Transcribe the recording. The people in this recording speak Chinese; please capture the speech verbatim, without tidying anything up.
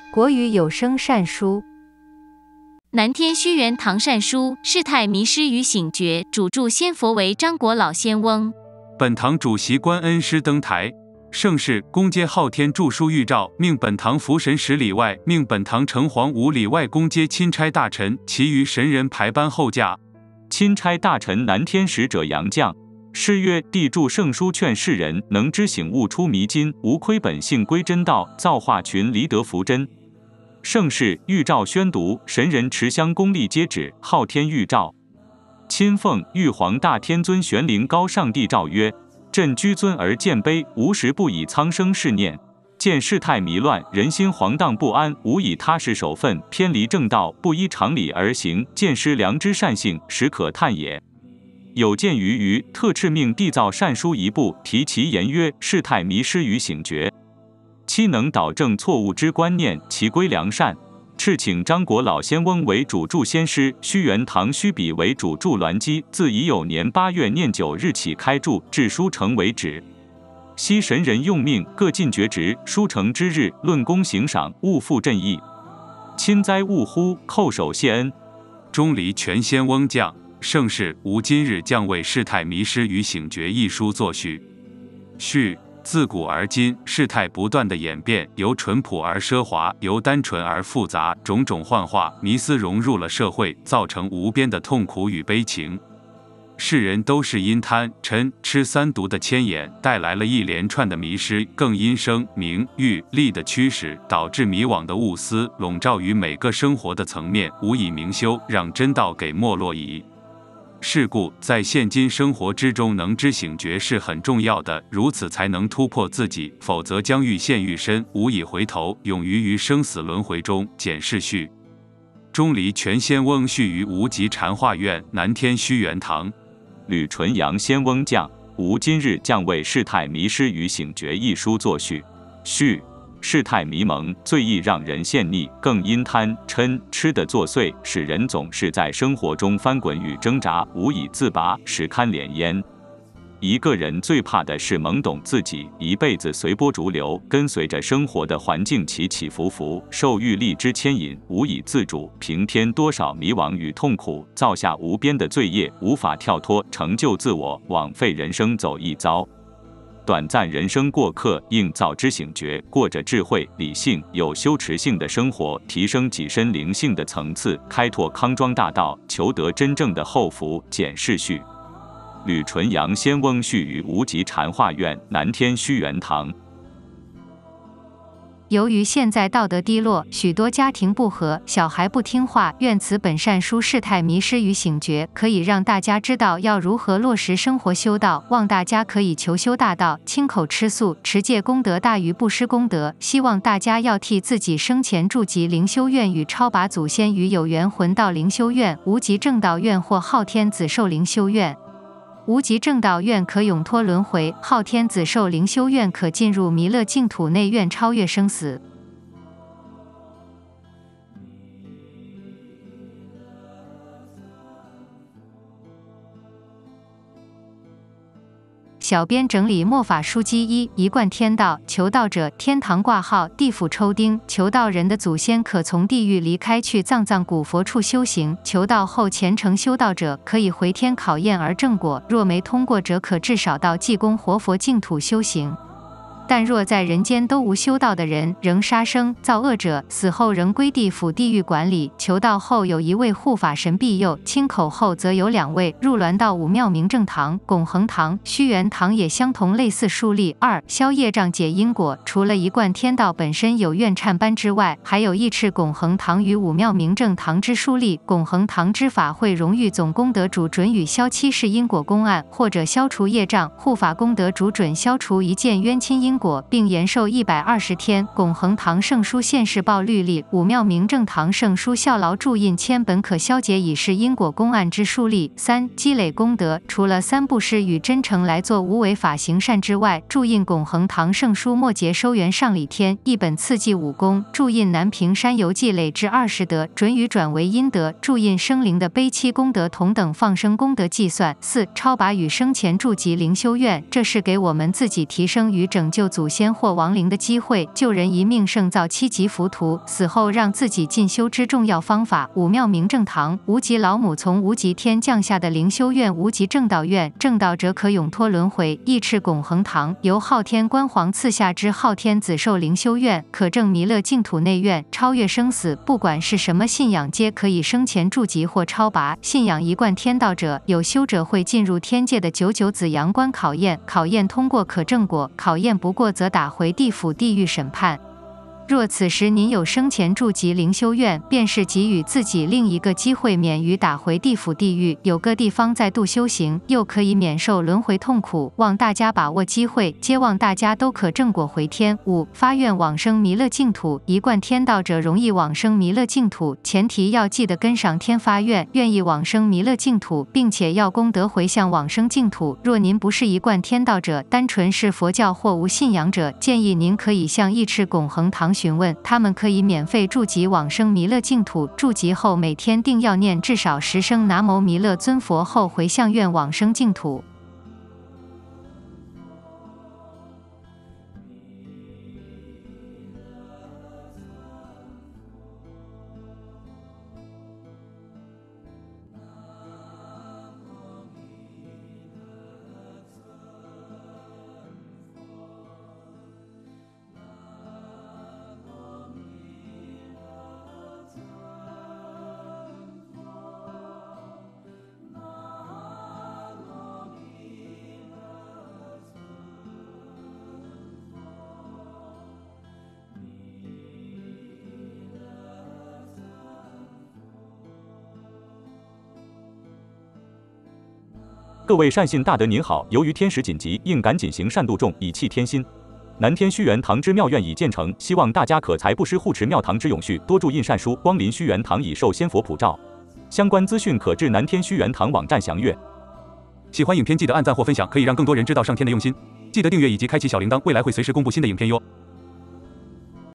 国语有声善书， 南天虚元堂善书，世态迷失与醒觉，主著仙佛为张国老仙翁。 本堂主席观恩师登台，盛世恭接昊天著书谕诏，命本堂福神十里外，命本堂城隍五里外恭接钦差大臣，其余神人排班候驾。 钦差大臣南天使者杨绛。诗曰：帝著圣书劝世人，能知醒悟出迷津，无亏本性归真道，造化群离得福真。盛世谕诏宣读，神人持香恭立接旨，昊天谕诏。钦奉玉皇大天尊玄灵高上帝诏曰：朕居尊而见卑，无时不以苍生事念。见世态迷乱，人心惶荡不安，无以踏实守分，偏离正道，不依常理而行，见失良知善性，实可叹也。有鉴于余，特敕命缔造善书一部，题其言曰：世态迷失与醒觉。期能导正错误之观念，其归良善。敕请张国老仙翁为主著仙师，虚元堂虚笔为主著鸾基，自乙酉年八月廿九日起开著，至书成为止。昔神人用命，各尽厥职，书成之日，论功行赏，勿负朕意。亲哉勿忽，叩首谢恩。 钟离全仙翁降。盛世吾今日将为世态迷失与醒觉一书作序。序：自古而今，世态不断的演变，由淳朴而奢华，由单纯而复杂，种种幻化、迷思融入了社会，造成无边的痛苦与悲情。世人都是因贪、嗔、痴三毒的牵引，带来了一连串的迷失，更因声、名、欲、利的驱使，导致迷惘的物思笼罩于每个生活的层面，无以明修，让真道给没落矣。是故，在现今生活之中，能知醒觉是很重要的，如此才能突破自己，否则将愈陷愈深，无以回头，永于于生死轮回中。简释序：钟离全仙翁序于无极禅化院南天虚元堂。 吕纯阳仙翁降。吾今日将为世态迷失与醒觉一书作序。序：世态迷蒙，最易让人陷溺，更因贪、嗔、痴的作祟，使人总是在生活中翻滚与挣扎，无以自拔，实堪怜焉。一个人最怕的是懵懂自己，一辈子随波逐流，跟随着生活的环境起起伏伏，受欲力之牵引，无以自主，平添多少迷惘与痛苦，造下无边的罪业，无法跳脱，成就自我，枉费人生走一遭。短暂人生过客，应早知醒觉，过着智慧、理性、有修持性的生活，提升己身灵性的层次，开拓康庄大道，求得真正的后福。简释序：吕纯阳仙翁序于无极禅化院南天虚元堂。 由于现在道德低落，许多家庭不和，小孩不听话，愿此本善书世态迷失与醒觉，可以让大家知道要如何落实生活修道，望大家可以求修大道，亲口吃素，持戒功德大于布施功德。希望大家要替自己生前筑集灵修院与超拔祖先与有缘魂到灵修院、无极正道院或昊天子寿灵修院。无极正道院可永脱轮回，昊天子寿灵修院可进入弥勒净土内院，超越生死。小编整理末法书籍一：一贯天道，求道者天堂挂号，地府抽钉。求道人的祖先可从地狱离开，去藏藏古佛处修行。求道后虔诚修道者可以回天考验而正果，若没通过者，可至少到济公活佛净土修行。但若在人间都无修道的人，仍杀生造恶者，死后仍归地府地狱管理。求道后有一位护法神庇佑，亲口后则有两位。入銮道武庙明正堂、拱恒堂、虚元堂也相同，类似树立。二、消业障解因果。除了一贯天道本身有院忏班之外，还有义敕拱恒堂与武庙明正堂之书立。拱恒堂之法会荣誉总功德主准予消七世因果公案，或者消除业障；护法功德主准消除一件冤亲因果，并延寿一百二十天。拱恒堂圣书现世报律例，武庙明正堂圣书效劳铸印签本，可消解已是因果公案之书例。三、积累功德。除了三布施与真诚来做无为法行善之外，铸印拱恒堂圣书末节收元上礼天一本次记武功，铸印南屏山游记累至二十德，准予转为阴德。铸印生灵的悲戚功德同等放生功德计算。四、超拔与生前筑集灵修院，这是给我们自己提升与拯救祖先或亡灵的机会，救人一命胜造七级浮屠，死后让自己进修之重要方法。武庙明正堂，无极老母从无极天降下的灵修院，无极正道院，正道者可永脱轮回。义赤拱恒堂，由昊天官皇赐下之昊天子寿灵修院，可证弥勒净土内院，超越生死，不管是什么信仰，皆可以生前筑级或超拔。信仰一贯天道者，有修者会进入天界的九九子阳关考验，考验通过可正果，考验不过则打回地府地狱审判。若此时您有生前筑级灵修院，便是给予自己另一个机会，免于打回地府地狱，有个地方在度修行，又可以免受轮回痛苦。望大家把握机会，皆望大家都可正果回天。五、发愿往生弥勒净土。一贯天道者容易往生弥勒净土，前提要记得跟上天发愿，愿意往生弥勒净土，并且要功德回向往生净土。若您不是一贯天道者，单纯是佛教或无信仰者，建议您可以向义赤拱恒堂询问，他们可以免费筑级往生弥勒净土。筑级后每天定要念至少十声南无弥勒尊佛后回向愿往生净土。 各位善信大德您好，由于天时紧急，应赶紧行善度众，以弃天心。南天虚元堂之庙院已建成，希望大家可财布施护持庙堂之永续，多注印善书，光临虚元堂以受仙佛普照。相关资讯可至南天虚元堂网站详阅。 喜欢影片记得按赞或分享，可以让更多人知道上天的用心。记得订阅以及开启小铃铛，未来会随时公布新的影片哟。